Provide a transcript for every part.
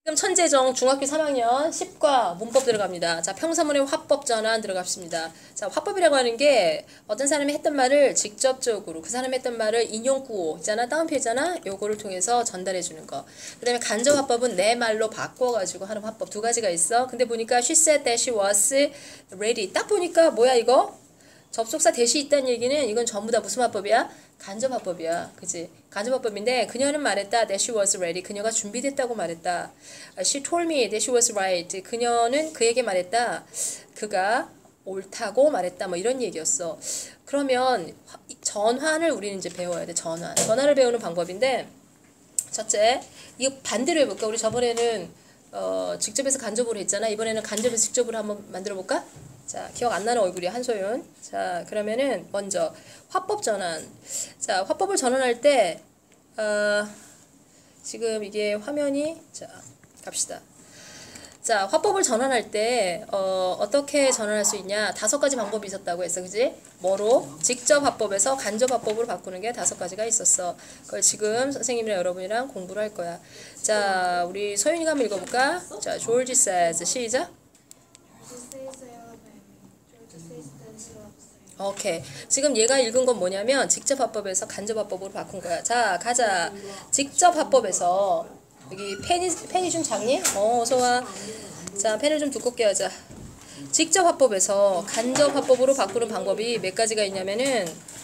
지금 천재정 중학교 3학년 10과 문법 들어갑니다. 자, 평서문의 화법 전환 들어갑니다. 자, 화법이라고 하는 게 어떤 사람이 했던 말을 직접적으로 그 사람이 했던 말을 인용구호 있잖아, 따옴표 있잖아, 요거를 통해서 전달해 주는 거. 그 다음에 간접 화법은 내 말로 바꿔가지고 하는 화법 두 가지가 있어. 근데 보니까 she said that she was ready. 딱 보니까 뭐야 이거? 접속사 대시 있다는 얘기는 이건 전부 다 무슨 화법이야? 간접 화법이야. 그치? 간접 화법인데 그녀는 말했다. That she was ready. 그녀가 준비됐다고 말했다. She told me that she was right. 그녀는 그에게 말했다. 그가 옳다고 말했다. 뭐 이런 얘기였어. 그러면 전환을 우리는 이제 배워야 돼. 전환. 전환을 배우는 방법인데 첫째, 이거 반대로 해볼까? 우리 저번에는 직접해서 간접으로 했잖아. 이번에는 간접에서 직접으로 한번 만들어 볼까? 자, 기억 안 나는 얼굴이 한소윤. 자, 그러면은 먼저 화법 전환. 자, 화법을 전환할 때 지금 이게 화면이 자, 갑시다. 자, 화법을 전환할 때 어떻게 전환할 수 있냐? 5가지 방법이 있었다고 했어. 그지? 뭐로? 직접 화법에서 간접 화법으로 바꾸는 게 5가지가 있었어. 그걸 지금 선생님이랑 여러분이랑 공부를 할 거야. 자, 우리 소윤이가 한번 읽어볼까? 자, George says. 시작. 오케이. 지금 얘가 읽은 건 뭐냐면 직접 화법에서 간접 화법으로 바꾼 거야. 자, 가자. 직접 화법에서 여기 펜이 좀 작니? 어서와. 자, 펜을 좀 두껍게 하자. 직접 화법에서 간접 화법으로 바꾸는 방법이 몇 가지가 있냐면은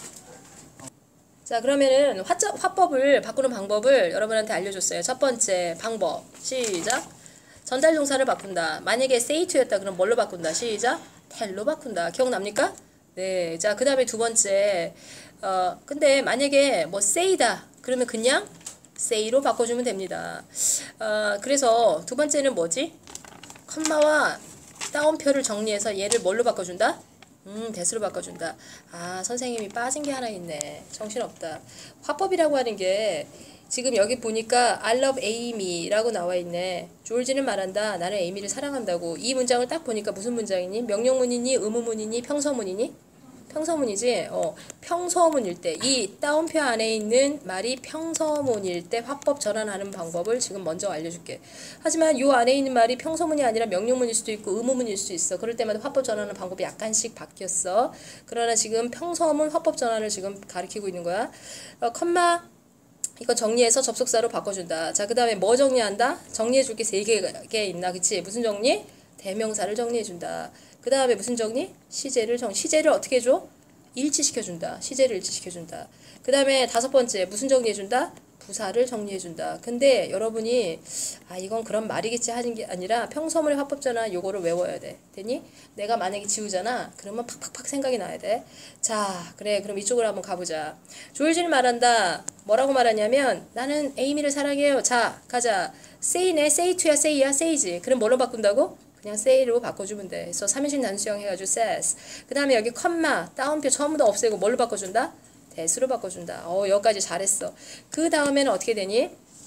자, 그러면은 화법을 바꾸는 방법을 여러분한테 알려줬어요. 첫 번째 방법. 시작. 전달 동사를 바꾼다. 만약에 say to였다. 그럼 뭘로 바꾼다. 시작. tell로 바꾼다. 기억납니까? 네. 자, 그 다음에 두 번째. 근데 만약에 뭐 say다. 그러면 그냥 say로 바꿔주면 됩니다. 그래서 두 번째는 뭐지? 컴마와 따옴표를 정리해서 얘를 뭘로 바꿔준다? 대수로 바꿔준다. 아, 선생님이 빠진 게 하나 있네. 정신없다. 화법이라고 하는 게 지금 여기 보니까 I love Amy라고 나와 있네. 조지는 말한다. 나는 에이미를 사랑한다고. 이 문장을 딱 보니까 무슨 문장이니? 명령문이니? 의문문이니? 평서문이니? 평서문이지? 평서문일 때 이 따옴표 안에 있는 말이 평서문일 때 화법 전환하는 방법을 지금 먼저 알려줄게. 하지만 요 안에 있는 말이 평서문이 아니라 명령문일 수도 있고 의문문일 수도 있어. 그럴 때마다 화법 전환하는 방법이 약간씩 바뀌었어. 그러나 지금 평서문 화법 전환을 지금 가리키고 있는 거야. 컴마 이거 정리해서 접속사로 바꿔준다. 자, 그 다음에 뭐 정리한다? 정리해줄 게 3개가 있나? 그치? 무슨 정리? 대명사를 정리해준다. 그 다음에 무슨 정리? 시제를 어떻게 해줘? 일치시켜준다. 시제를 일치시켜준다. 그 다음에 5번째 무슨 정리해준다? 부사를 정리해준다. 근데 여러분이 이건 그런 말이겠지 하는 게 아니라 평서문의 화법전환 요거를 외워야 돼. 되니? 내가 만약에 지우잖아. 그러면 팍팍팍 생각이 나야 돼. 자, 그래. 그럼 이쪽으로 한번 가보자. 조일진이 말한다. 뭐라고 말하냐면 나는 에이미를 사랑해요. 자, 가자. say네. say to야 say야 say지. 그럼 뭘로 바꾼다고? 그냥 say로 바꿔주면 돼. 그래서 3인칭 단수형 해가지고 says. 그 다음에 여기 컴마 따옴표 처음부터 없애고 뭘로 바꿔준다? 대수로 바꿔준다. 여기까지 잘했어. 그 다음에는 어떻게 되니?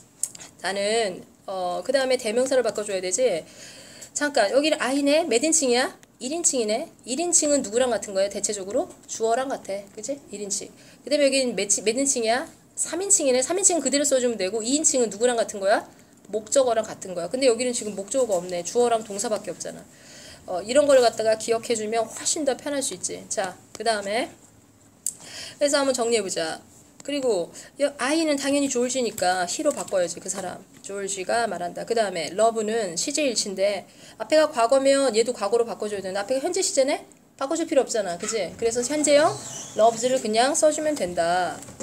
나는 그 다음에 대명사를 바꿔줘야 되지. 잠깐 여기는 I네. 몇 인칭이야? 1인칭이네. 1인칭은 누구랑 같은 거야? 대체적으로 주어랑 같아. 그치? 1인칭. 그 다음에 여기는 몇 인칭이야? 3인칭이네. 3인칭은 그대로 써주면 되고 2인칭은 누구랑 같은 거야? 목적어랑 같은 거야. 근데 여기는 지금 목적어가 없네. 주어랑 동사밖에 없잖아. 이런 걸 갖다가 기억해주면 훨씬 더 편할 수 있지. 자, 그 다음에 그래서 한번 정리해보자. 그리고 I는 당연히 조울지니까 he로 바꿔야지. 그 사람. 조울지가 말한다. 그 다음에 love는 시제일치인데 앞에가 과거면 얘도 과거로 바꿔줘야 되는데 앞에가 현재 시제네? 바꿔줄 필요 없잖아. 그치? 그래서 현재형 loves를 그냥 써주면 된다.